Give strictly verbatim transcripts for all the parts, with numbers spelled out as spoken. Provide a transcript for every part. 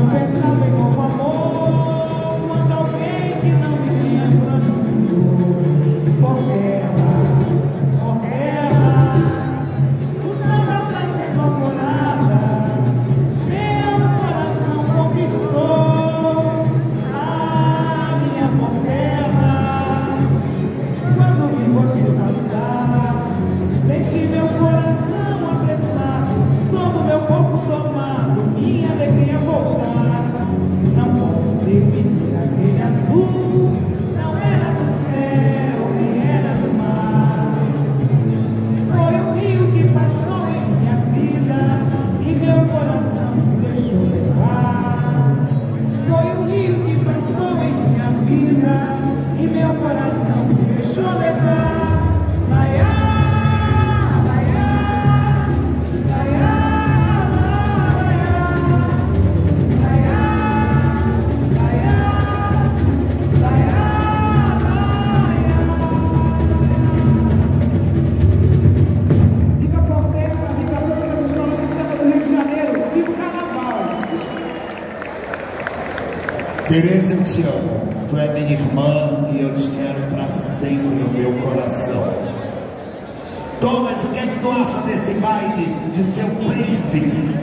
Tereza, eu te amo. Tu é minha irmã e eu te quero pra sempre no meu coração. Thomas, o que é que tu acha desse baile de seu príncipe?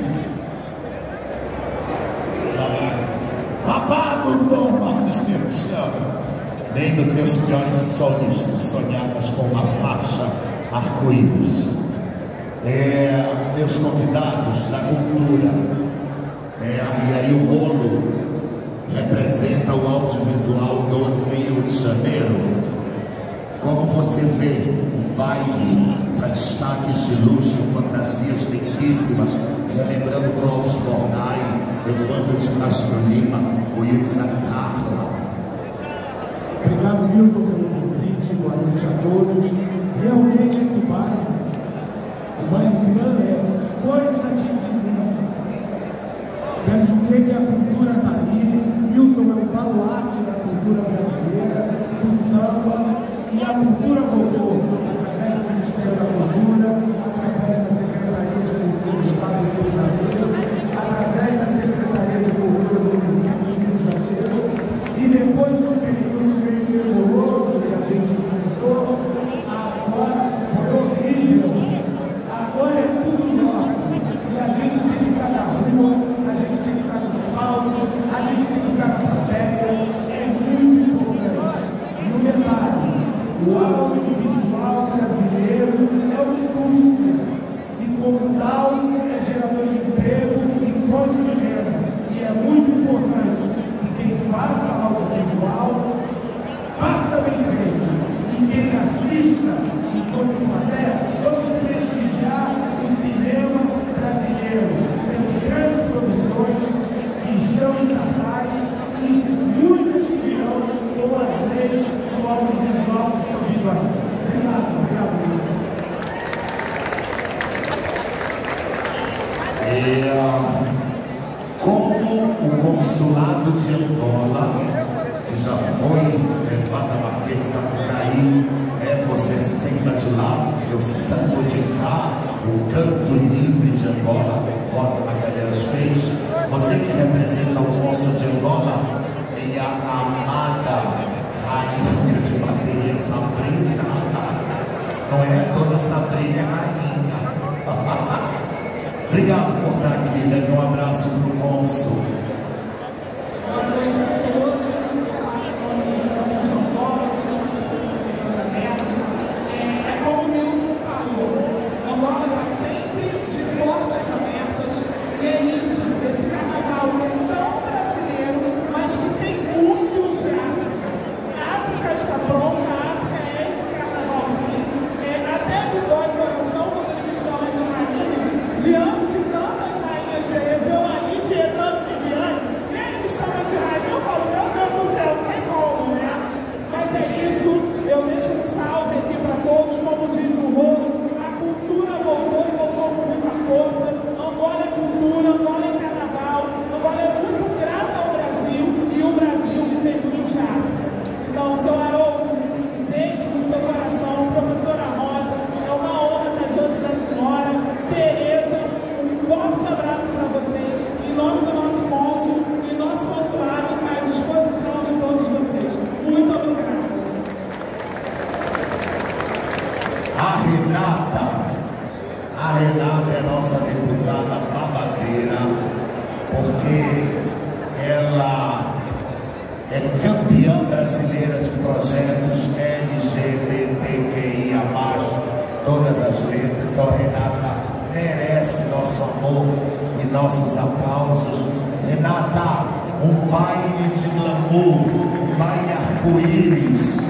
Babado, Thomas, eu te amo. Nem nos teus piores sonhos tu sonhavas com uma faixa arco-íris. É, meus convidados da cultura. É, e aí o rolo representa o audiovisual do Rio de Janeiro. Como você vê, um baile para destaques de luxo, fantasias riquíssimas, relembrando Clóvis Bornai, Evandro de Castro Lima, o Ilza Carla. Obrigado, Milton, pelo convite, boa noite a todos. Realmente esse baile, o baile Clã é coisa de cinema. Quero dizer que a cultura está aí. Milton é um baluarte da cultura brasileira, do samba, e a cultura voltou através do Ministério da Cultura, através da Secretaria de Cultura do Estado do Rio de Janeiro, através da Secretaria de Cultura do Município do Rio de Janeiro, e depois de um período meio nebuloso que a gente enfrentou, agora foi horrível. Agora é tudo nosso, e a gente tem que estar na rua, a gente tem que estar nos palcos, a gente tem que estar na plateia. É muito importante. No detalhe, o audiovisual brasileiro é uma indústria e, como tal, é gerador de emprego e fonte de renda. E é muito importante que quem faça audiovisual faça bem feito. E quem assista enquanto plateia, vamos prestigiar o cinema brasileiro. Temos grandes produções que estão em cartaz e muitas que virão com as leis do audiovisual que estão vindo aí. Obrigado, obrigado. É, como o consulado de Angola, que já foi levado a Marquês de Sapucaí, é você sempre de lá, eu sango de cá, o canto livre de Angola, Rosa Magalhães fez. Você que representa o cônsul de Angola, minha amada rainha de bateria Sabrina. Não é toda Sabrina, é rainha. Obrigado por estar aqui. Leve um abraço pro cônsul. Boa noite a todos. De Angola, é como o Milton falou, Angola está sempre de portas abertas. E é isso, esse carnaval que é tão brasileiro, mas que tem muito de África. A África está pronta, a África é esse carnaval sim. É, até me dói o coração quando ele me chama de rainha. Diante de tantas rainhas, Tereza, eu, Anitta e Etano Viviane, porque ela é campeã brasileira de projetos L G B T Q I A mais, todas as letras. Então, Renata merece nosso amor e nossos aplausos. Renata, um baile de glamour, um baile arco-íris.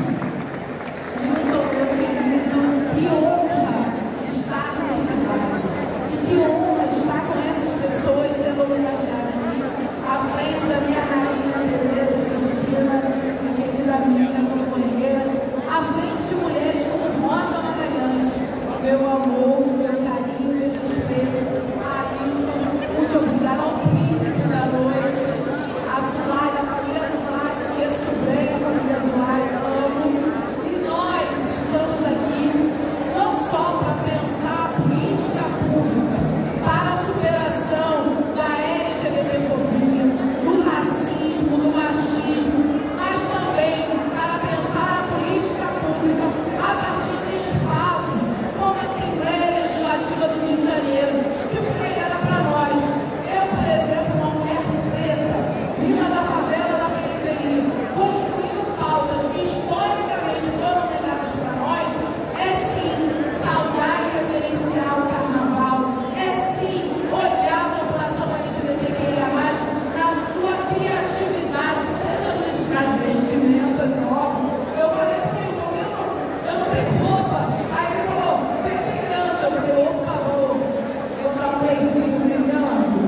Milton, meu querido, que honra estar nesse baile. E que honra estar com essas pessoas sendo homenageadas aqui, à frente da minha rainha Tereza Cristina, minha querida amiga, companheira, à frente de mulheres como Rosa Magalhães. Meu amor, meu carinho, meu respeito. Ailton, muito obrigada ao príncipe da noite, a Zulay, da família Zulay, conheço bem a família Zulay, amo. E nós estamos aqui não só para pensar a política pública para a superação da L G B T fobia, do racismo, do machismo, mas também para pensar a política pública a partir de espaços como a Assembleia Legislativa do Rio de Janeiro, que foi criada para nós. Eu, por exemplo, uma mulher preta, vinda da favela, da periferia, construindo pautas que historicamente foram negadas para nós, é sim saudar e reverenciar o carnaval, é sim olhar a população L G B T Q I A mais, na sua criatividade, seja nas vestimentas, óbvio. Eu falei para ele, eu não tenho roupa. Aí ele falou, tem brilhante. Eu falei, opa, vou comprar um laserzinho brilhando.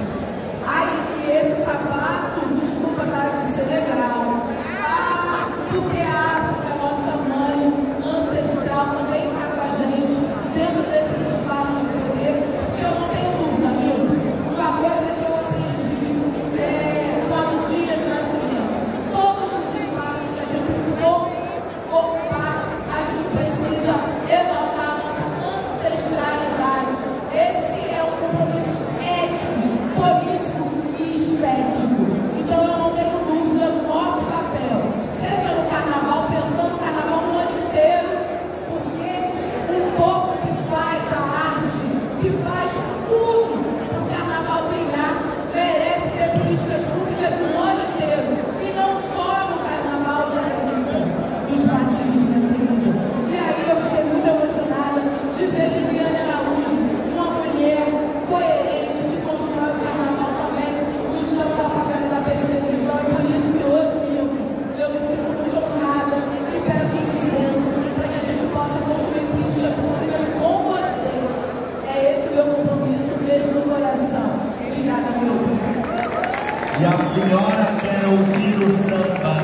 Aí, e esse sapato, desculpa, tá de ser legal. Ah, porque a África, nossa mãe ancestral, também está com a gente dentro desses espaços de poder. E eu não tenho dúvida, viu? Uma coisa que eu aprendi é, quando Dias Nascimento. Todos os espaços que a gente for ocupar, a gente precisa exaltar a nossa ancestralidade. Esse é um compromisso ético, político e estético. Então eu não tenho dúvida do nosso papel, seja no carnaval, pensando no carnaval no ano inteiro, porque o povo que faz a arte, que faz tudo para o carnaval brilhar, merece ter políticas públicas o ano inteiro. E não só no carnaval, Zé Benita, dos patins, minha querida. E aí eu fiquei muito emocionada de ver Viviane Araújo, uma mulher coerente que constrói o carnaval também no chão da favela e da periferia. Então é por isso que hoje, Milton, eu me sinto muito honrada e peço licença para que a gente possa construir políticas públicas com vocês. É esse o meu compromisso, beijo no coração. Obrigada, Milton. E a senhora quer ouvir o samba.